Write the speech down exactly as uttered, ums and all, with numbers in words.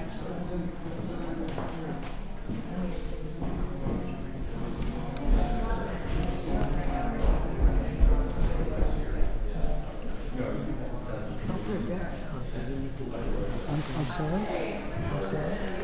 Also, desk coffee, you need to get. I'm, I'm sorry? I'm sorry?